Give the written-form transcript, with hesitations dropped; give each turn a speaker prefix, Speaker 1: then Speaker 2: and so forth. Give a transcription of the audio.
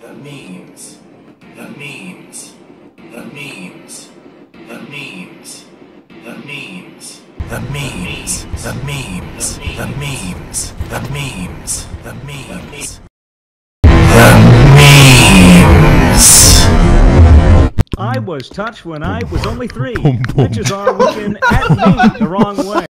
Speaker 1: The memes. The memes. The memes. The memes. The memes. The memes. The memes. The memes. The memes. The memes.
Speaker 2: I was touched when I was only 3. Bitches are looking at me the wrong way.